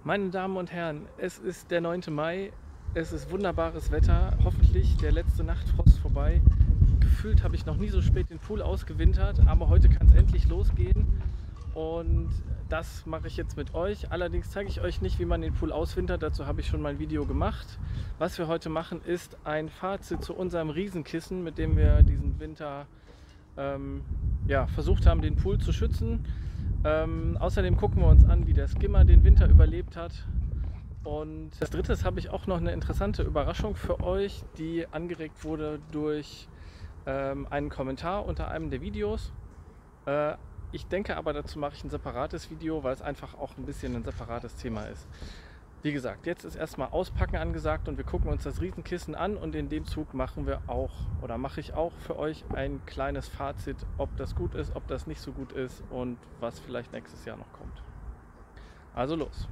Meine Damen und Herren, es ist der 9. Mai, es ist wunderbares Wetter, hoffentlich der letzte Nachtfrost vorbei. Gefühlt habe ich noch nie so spät den Pool ausgewintert, aber heute kann es endlich losgehen und das mache ich jetzt mit euch. Allerdings zeige ich euch nicht, wie man den Pool auswintert, dazu habe ich schon mal ein Video gemacht. Was wir heute machen, ist ein Fazit zu unserem Riesenkissen, mit dem wir diesen Winter versucht haben, den Pool zu schützen. Außerdem gucken wir uns an, wie der Skimmer den Winter überlebt hat. Und als drittes habe ich auch noch eine interessante Überraschung für euch, die angeregt wurde durch einen Kommentar unter einem der Videos. Ich denke aber, dazu mache ich ein separates Video, weil es einfach auch ein bisschen ein separates Thema ist. Wie gesagt, jetzt ist erstmal Auspacken angesagt und wir gucken uns das Riesenkissen an und in dem Zug mache ich auch für euch ein kleines Fazit, ob das gut ist, ob das nicht so gut ist und was vielleicht nächstes Jahr noch kommt. Also los!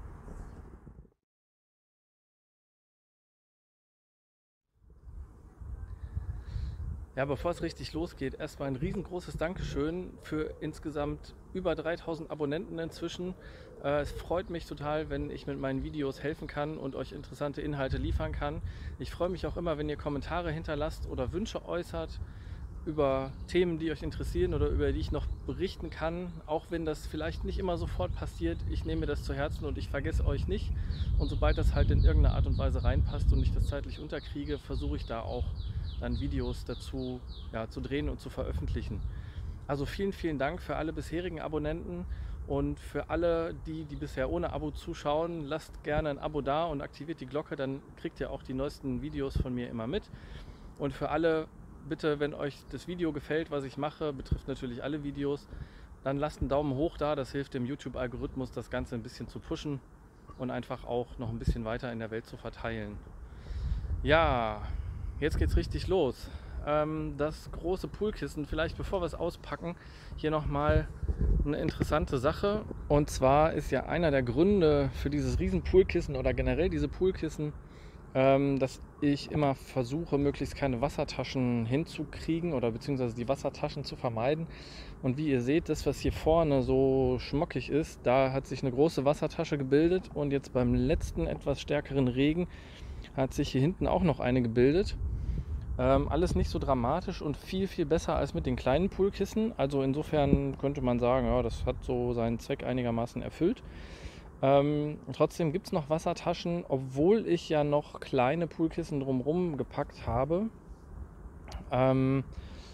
Ja, bevor es richtig losgeht, erstmal ein riesengroßes Dankeschön für insgesamt über 3000 Abonnenten inzwischen. Es freut mich total, wenn ich mit meinen Videos helfen kann und euch interessante Inhalte liefern kann. Ich freue mich auch immer, wenn ihr Kommentare hinterlasst oder Wünsche äußert über Themen, die euch interessieren oder über die ich noch berichten kann. Auch wenn das vielleicht nicht immer sofort passiert, ich nehme mir das zu Herzen und ich vergesse euch nicht. Und sobald das halt in irgendeiner Art und Weise reinpasst und ich das zeitlich unterkriege, versuche ich da auch dann Videos dazu zu drehen und zu veröffentlichen. Also vielen, vielen Dank für alle bisherigen Abonnenten und für alle, die bisher ohne Abo zuschauen. Lasst gerne ein Abo da und aktiviert die Glocke, dann kriegt ihr auch die neuesten Videos von mir immer mit. Und für alle, bitte, wenn euch das Video gefällt, was ich mache, betrifft natürlich alle Videos, dann lasst einen Daumen hoch da, das hilft dem YouTube-Algorithmus, das Ganze ein bisschen zu pushen und einfach auch noch ein bisschen weiter in der Welt zu verteilen. Ja, jetzt geht's richtig los. Das große Poolkissen, vielleicht bevor wir es auspacken, hier nochmal eine interessante Sache. Und zwar ist ja einer der Gründe für dieses riesen Poolkissen oder generell diese Poolkissen, dass ich immer versuche, möglichst keine Wassertaschen hinzukriegen oder beziehungsweise die Wassertaschen zu vermeiden. Und wie ihr seht, das, was hier vorne so schmockig ist, da hat sich eine große Wassertasche gebildet und jetzt beim letzten etwas stärkeren Regen hat sich hier hinten auch noch eine gebildet. Alles nicht so dramatisch und viel, viel besser als mit den kleinen Poolkissen. Also insofern könnte man sagen, ja, das hat so seinen Zweck einigermaßen erfüllt. Trotzdem gibt es noch Wassertaschen, obwohl ich ja noch kleine Poolkissen drumherum gepackt habe. Eine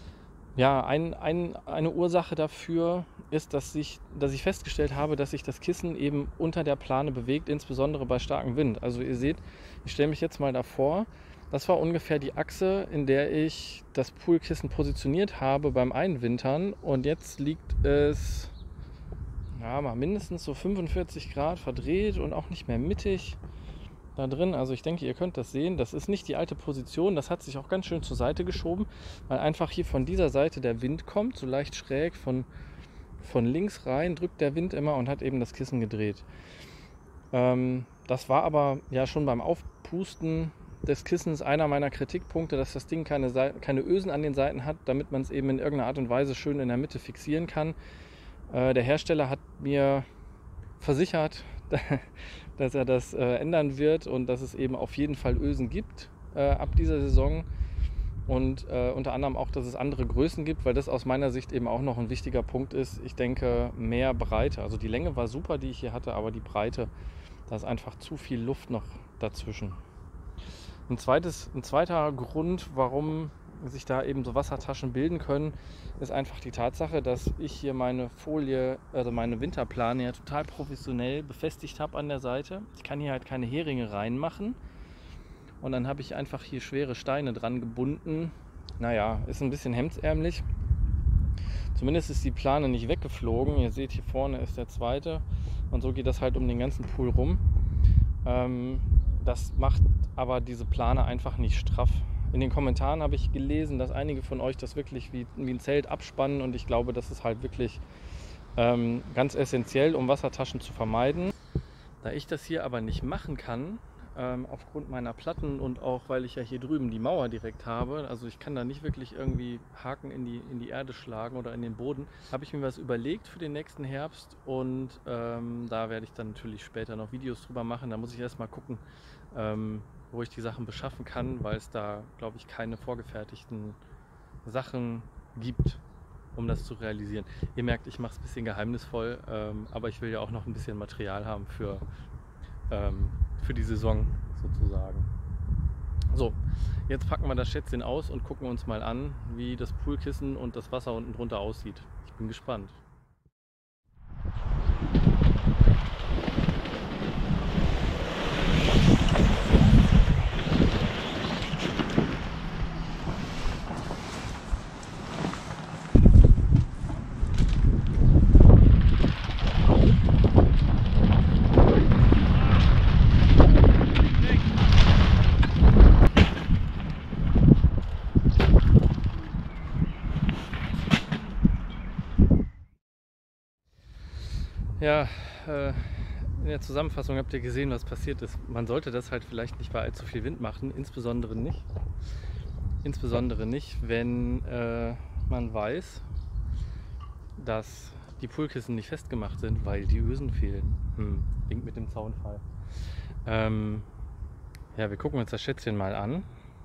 Ursache dafür ist, dass ich festgestellt habe, dass sich das Kissen eben unter der Plane bewegt, insbesondere bei starkem Wind. Also ihr seht, ich stelle mich jetzt mal davor. Das war ungefähr die Achse, in der ich das Poolkissen positioniert habe beim Einwintern. Und jetzt liegt es mal mindestens so 45 Grad verdreht und auch nicht mehr mittig da drin. Also ich denke, ihr könnt das sehen. Das ist nicht die alte Position. Das hat sich auch ganz schön zur Seite geschoben, weil einfach hier von dieser Seite der Wind kommt, so leicht schräg von links rein, drückt der Wind immer und hat eben das Kissen gedreht. Das war aber ja schon beim Aufpusten des Kissens einer meiner Kritikpunkte, dass das Ding keine Ösen an den Seiten hat, damit man es eben in irgendeiner Art und Weise schön in der Mitte fixieren kann. Der Hersteller hat mir versichert, dass er das ändern wird und dass es eben auf jeden Fall Ösen gibt ab dieser Saison und unter anderem auch, dass es andere Größen gibt, weil das aus meiner Sicht eben auch noch ein wichtiger Punkt ist. Ich denke, mehr Breite, also die Länge war super, die ich hier hatte, aber die Breite, da ist einfach zu viel Luft noch dazwischen. Ein zweiter Grund, warum sich da eben so Wassertaschen bilden können, ist einfach die Tatsache, dass ich hier meine Folie, also meine Winterplane ja total professionell befestigt habe an der Seite. Ich kann hier halt keine Heringe reinmachen und dann habe ich einfach hier schwere Steine dran gebunden. Naja, ist ein bisschen hemdsärmlich. Zumindest ist die Plane nicht weggeflogen. Ihr seht, hier vorne ist der zweite und so geht das halt um den ganzen Pool rum. Das macht aber diese Plane einfach nicht straff. In den Kommentaren habe ich gelesen, dass einige von euch das wirklich wie ein Zelt abspannen und ich glaube, das ist halt wirklich ganz essentiell, um Wassertaschen zu vermeiden. Da ich das hier aber nicht machen kann, aufgrund meiner Platten und auch weil ich ja hier drüben die Mauer direkt habe, also ich kann da nicht wirklich irgendwie Haken in die Erde schlagen oder in den Boden, habe ich mir was überlegt für den nächsten Herbst und da werde ich dann natürlich später noch Videos drüber machen. Da muss ich erstmal gucken, wo ich die Sachen beschaffen kann, weil es da, glaube ich, keine vorgefertigten Sachen gibt, um das zu realisieren. Ihr merkt, ich mache es ein bisschen geheimnisvoll, aber ich will ja auch noch ein bisschen Material haben für die Saison sozusagen. So, jetzt packen wir das Schätzchen aus und gucken uns mal an, wie das Poolkissen und das Wasser unten drunter aussieht. Ich bin gespannt. Ja, in der Zusammenfassung habt ihr gesehen, was passiert ist. Man sollte das halt vielleicht nicht bei allzu viel Wind machen, insbesondere nicht, wenn man weiß, dass die Poolkissen nicht festgemacht sind, weil die Ösen fehlen. Winkt mit dem Zaunfall. Ja, wir gucken uns das Schätzchen mal an.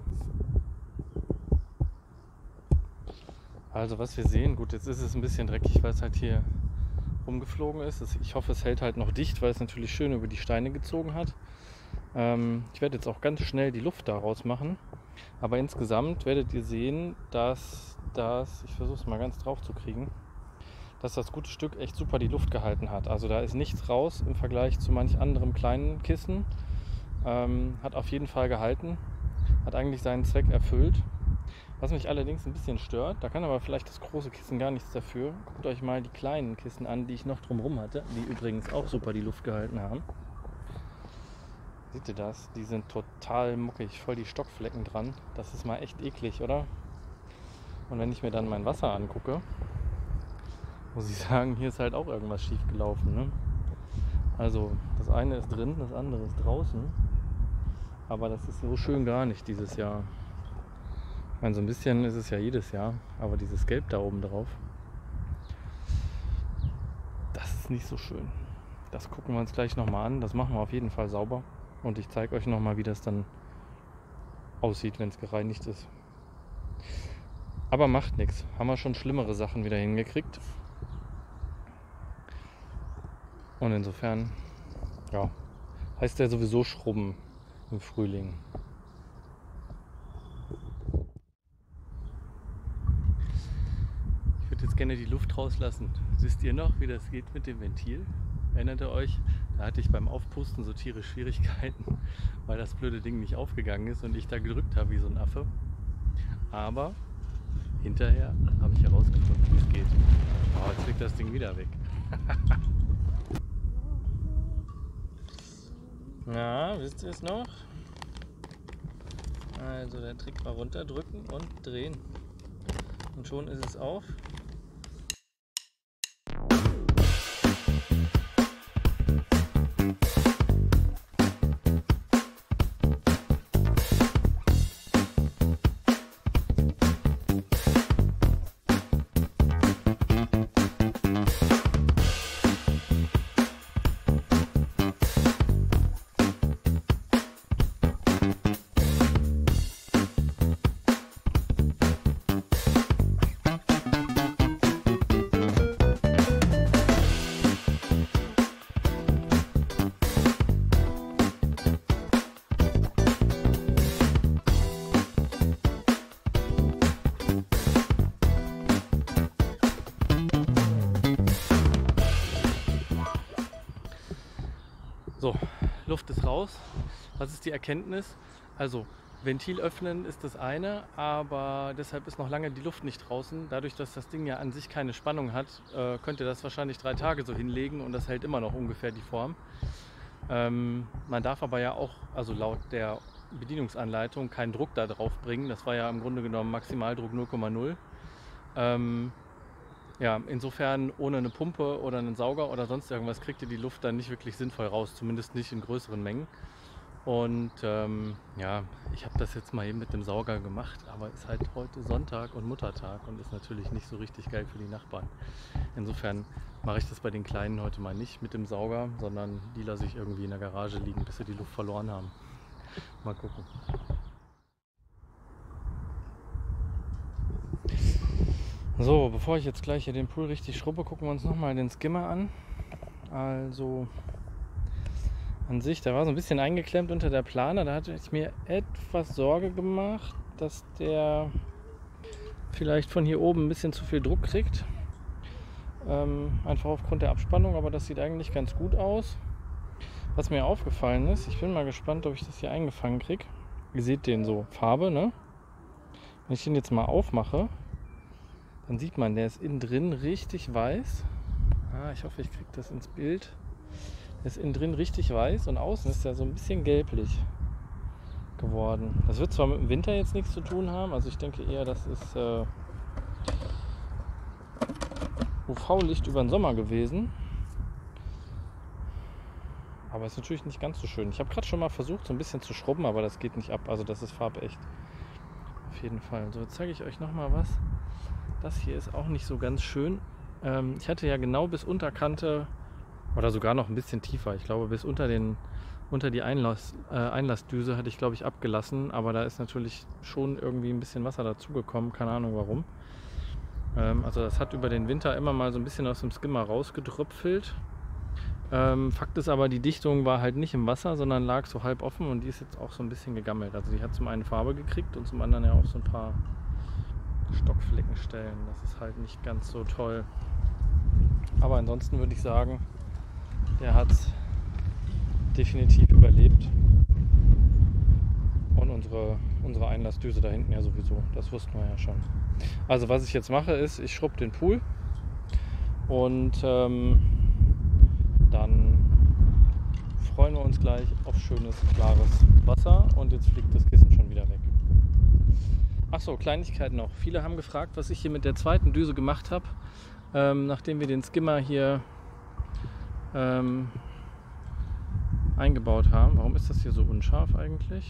Also was wir sehen, gut, jetzt ist es ein bisschen dreckig, weil es halt hier rumgeflogen ist. Ich hoffe, es hält halt noch dicht, weil es natürlich schön über die Steine gezogen hat. Ich werde jetzt auch ganz schnell die Luft daraus machen. Aber insgesamt werdet ihr sehen, dass das, ich versuche es mal ganz drauf zu kriegen, dass das gute Stück echt super die Luft gehalten hat. Also da ist nichts raus im Vergleich zu manch anderem kleinen Kissen. Hat auf jeden Fall gehalten, hat eigentlich seinen Zweck erfüllt. Was mich allerdings ein bisschen stört, da kann aber vielleicht das große Kissen gar nichts dafür. Guckt euch mal die kleinen Kissen an, die ich noch drumherum hatte, die übrigens auch super die Luft gehalten haben. Seht ihr das? Die sind total muckig, voll die Stockflecken dran. Das ist mal echt eklig, oder? Und wenn ich mir dann mein Wasser angucke, muss ich sagen, hier ist halt auch irgendwas schief gelaufen, ne? Also das eine ist drin, das andere ist draußen. Aber das ist so schön gar nicht dieses Jahr. Ich meine, so ein bisschen ist es ja jedes Jahr, aber dieses Gelb da oben drauf, das ist nicht so schön. Das gucken wir uns gleich nochmal an. Das machen wir auf jeden Fall sauber. Und ich zeige euch nochmal, wie das dann aussieht, wenn es gereinigt ist. Aber macht nichts. Haben wir schon schlimmere Sachen wieder hingekriegt. Und insofern, ja, heißt der sowieso Schrubben im Frühling. Ich würde jetzt gerne die Luft rauslassen. Wisst ihr noch, wie das geht mit dem Ventil? Erinnert ihr euch? Da hatte ich beim Aufpusten so tierisch Schwierigkeiten, weil das blöde Ding nicht aufgegangen ist und ich da gedrückt habe wie so ein Affe. Aber hinterher habe ich herausgefunden, wie es geht. Oh, jetzt fliegt das Ding wieder weg. Na, wisst ihr es noch? Also der Trick war runterdrücken und drehen. Und schon ist es auf. So, Luft ist raus. Was ist die Erkenntnis? Also, Ventil öffnen ist das eine, aber deshalb ist noch lange die Luft nicht draußen. Dadurch, dass das Ding ja an sich keine Spannung hat, könnt ihr das wahrscheinlich 3 Tage so hinlegen und das hält immer noch ungefähr die Form. Man darf aber ja auch, also laut der Bedienungsanleitung, keinen Druck da drauf bringen. Das war ja im Grunde genommen Maximaldruck 0,0. Ja, insofern ohne eine Pumpe oder einen Sauger oder sonst irgendwas kriegt ihr die Luft dann nicht wirklich sinnvoll raus, zumindest nicht in größeren Mengen. Und ja, ich habe das jetzt mal eben mit dem Sauger gemacht, aber ist halt heute Sonntag und Muttertag und ist natürlich nicht so richtig geil für die Nachbarn. Insofern mache ich das bei den Kleinen heute mal nicht mit dem Sauger, sondern die lasse ich irgendwie in der Garage liegen, bis sie die Luft verloren haben. Mal gucken. So, bevor ich jetzt gleich hier den Pool richtig schrubbe, gucken wir uns nochmal den Skimmer an. Also an sich, der war so ein bisschen eingeklemmt unter der Plane. Da hatte ich mir etwas Sorge gemacht, dass der vielleicht von hier oben ein bisschen zu viel Druck kriegt. Einfach aufgrund der Abspannung, aber das sieht eigentlich ganz gut aus. Was mir aufgefallen ist, ich bin mal gespannt, ob ich das hier eingefangen kriege. Ihr seht den so, Farbe, ne? Wenn ich den jetzt mal aufmache, dann sieht man, der ist innen drin richtig weiß. Ich hoffe, ich kriege das ins Bild. Der ist innen drin richtig weiß und außen ist er so ein bisschen gelblich geworden. Das wird zwar mit dem Winter jetzt nichts zu tun haben, also ich denke eher, das ist UV-Licht über den Sommer gewesen. Aber ist natürlich nicht ganz so schön. Ich habe gerade schon mal versucht, so ein bisschen zu schrubben, aber das geht nicht ab. Also das ist farbecht. Auf jeden Fall. So, jetzt zeige ich euch nochmal was. Das hier ist auch nicht so ganz schön. Ich hatte ja genau bis Unterkante oder sogar noch ein bisschen tiefer. Ich glaube bis unter die Einlassdüse hatte ich, glaube ich, abgelassen. Aber da ist natürlich schon irgendwie ein bisschen Wasser dazugekommen. Keine Ahnung warum. Also das hat über den Winter immer mal so ein bisschen aus dem Skimmer rausgedröpfelt. Fakt ist aber, die Dichtung war halt nicht im Wasser, sondern lag so halb offen und die ist jetzt auch so ein bisschen gegammelt. Also die hat zum einen Farbe gekriegt und zum anderen ja auch so ein paar Stockfleckenstellen. Das ist halt nicht ganz so toll. Aber ansonsten würde ich sagen, der hat es definitiv überlebt. Und unsere Einlassdüse da hinten ja sowieso. Das wussten wir ja schon. Also was ich jetzt mache ist, ich schrubbe den Pool und dann freuen wir uns gleich auf schönes, klares Wasser und jetzt fliegt das Kissen schon wieder weg. Achso, Kleinigkeit noch. Viele haben gefragt, was ich hier mit der zweiten Düse gemacht habe, nachdem wir den Skimmer hier eingebaut haben. Warum ist das hier so unscharf eigentlich?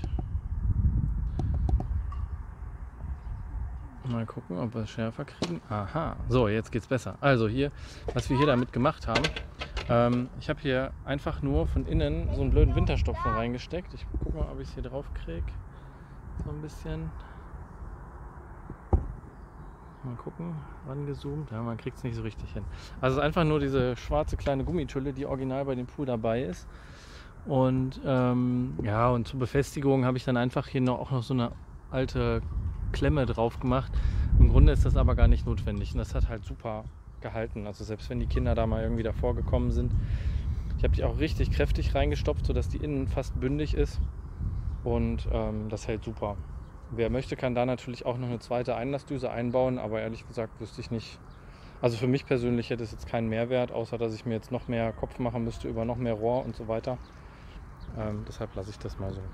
Mal gucken, ob wir es schärfer kriegen. Aha, so, jetzt geht's besser. Also hier, was wir hier damit gemacht haben. Ich habe hier einfach nur von innen so einen blöden Winterstopfen reingesteckt. Ich gucke mal, ob ich es hier drauf kriege. So ein bisschen. Mal gucken, rangezoomt. Ja, man kriegt es nicht so richtig hin. Also es ist einfach nur diese schwarze kleine Gummitülle, die original bei dem Pool dabei ist. Und ja, und zur Befestigung habe ich dann einfach hier auch noch so eine alte Klemme drauf gemacht. Im Grunde ist das aber gar nicht notwendig. Und das hat halt super gehalten. Also selbst wenn die Kinder da mal irgendwie davor gekommen sind. Ich habe die auch richtig kräftig reingestopft, sodass die innen fast bündig ist. Und das hält super. Wer möchte, kann da natürlich auch noch eine zweite Einlassdüse einbauen, aber ehrlich gesagt wüsste ich nicht. Also für mich persönlich hätte es jetzt keinen Mehrwert, außer dass ich mir jetzt noch mehr Kopf machen müsste über noch mehr Rohr und so weiter. Deshalb lasse ich das mal so.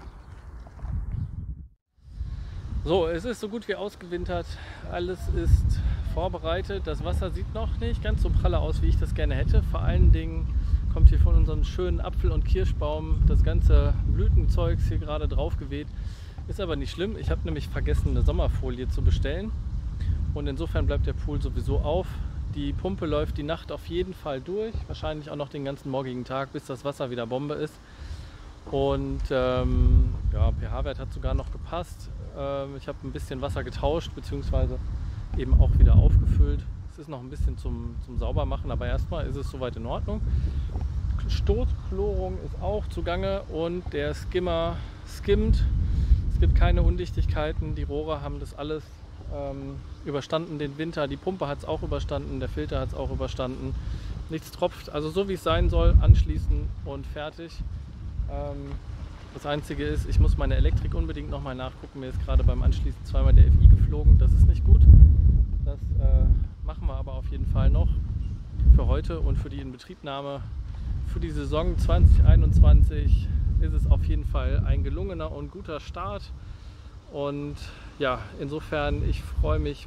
So, es ist so gut wie ausgewintert. Alles ist vorbereitet. Das Wasser sieht noch nicht ganz so pralle aus, wie ich das gerne hätte. Vor allen Dingen kommt hier von unserem schönen Apfel- und Kirschbaum das ganze Blütenzeugs hier gerade drauf geweht. Ist aber nicht schlimm. Ich habe nämlich vergessen, eine Sommerfolie zu bestellen. Und insofern bleibt der Pool sowieso auf. Die Pumpe läuft die Nacht auf jeden Fall durch. Wahrscheinlich auch noch den ganzen morgigen Tag, bis das Wasser wieder Bombe ist. Und ja, pH-Wert hat sogar noch gepasst. Ich habe ein bisschen Wasser getauscht, beziehungsweise eben auch wieder aufgefüllt. Es ist noch ein bisschen zum Saubermachen, aber erstmal ist es soweit in Ordnung. Stoßchlorung ist auch zugange und der Skimmer skimmt. Es gibt keine Undichtigkeiten. Die Rohre haben das alles überstanden, den Winter. Die Pumpe hat es auch überstanden, der Filter hat es auch überstanden. Nichts tropft, also so wie es sein soll, anschließen und fertig. Das Einzige ist, ich muss meine Elektrik unbedingt nochmal nachgucken. Mir ist gerade beim Anschließen zweimal der FI geflogen. Das ist nicht gut. Das machen wir aber auf jeden Fall noch für heute und für die Inbetriebnahme. Für die Saison 2021 ist es auf jeden Fall ein gelungener und guter Start. Und ja, insofern, ich freue mich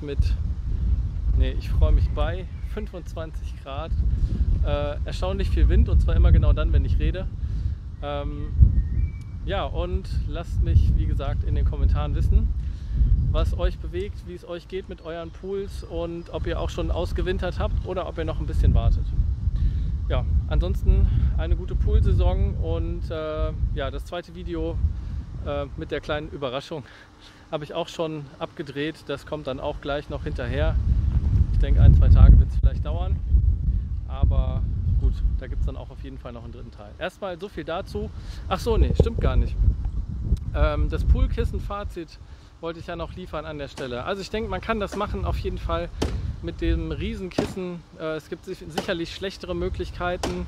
bei 25 Grad. Erstaunlich viel Wind und zwar immer genau dann, wenn ich rede. Ja, und lasst mich, wie gesagt, in den Kommentaren wissen, was euch bewegt, wie es euch geht mit euren Pools und ob ihr auch schon ausgewintert habt oder ob ihr noch ein bisschen wartet. Ja, ansonsten eine gute Poolsaison und ja, das zweite Video mit der kleinen Überraschung habe ich auch schon abgedreht. Das kommt dann auch gleich noch hinterher. Ich denke, 1-2 Tage wird es vielleicht dauern, aber gut, da gibt es dann auch auf jeden Fall noch einen dritten Teil. Erstmal so viel dazu. Ach so, nee, stimmt gar nicht. Das Poolkissen-Fazit wollte ich ja noch liefern an der Stelle. Also ich denke, man kann das machen auf jeden Fall mit dem Riesenkissen. Es gibt sicherlich schlechtere Möglichkeiten.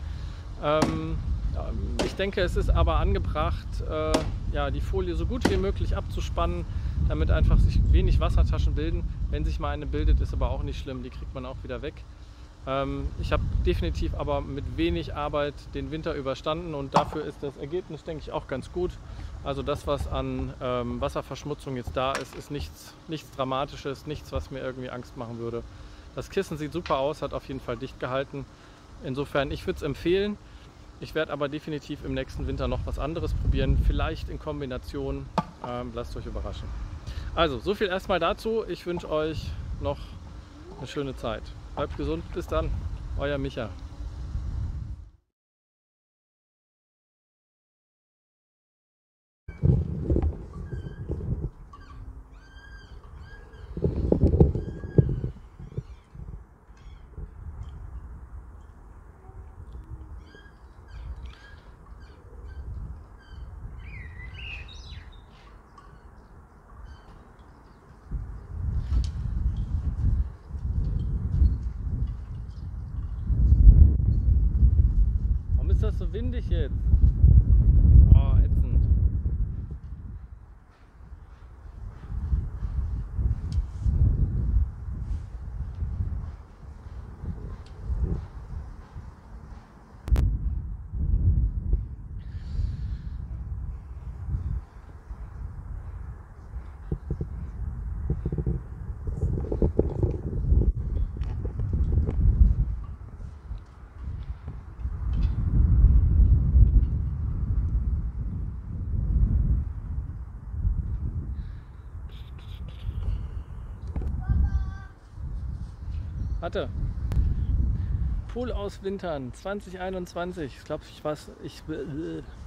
Ich denke, es ist aber angebracht, ja, die Folie so gut wie möglich abzuspannen, damit einfach sich wenig Wassertaschen bilden. Wenn sich mal eine bildet, ist aber auch nicht schlimm, die kriegt man auch wieder weg. Ich habe definitiv aber mit wenig Arbeit den Winter überstanden und dafür ist das Ergebnis, denke ich, auch ganz gut. Also das, was an Wasserverschmutzung jetzt da ist, ist nichts Dramatisches, nichts, was mir irgendwie Angst machen würde. Das Kissen sieht super aus, hat auf jeden Fall dicht gehalten. Insofern, ich würde es empfehlen. Ich werde aber definitiv im nächsten Winter noch was anderes probieren, vielleicht in Kombination. Lasst euch überraschen. Also, so viel erstmal dazu. Ich wünsche euch noch eine schöne Zeit. Bleibt gesund, bis dann. Euer Micha. Warum ist das so windig jetzt? Oh, ätzend. Warte. Pool auswintern 2021. Ich glaube,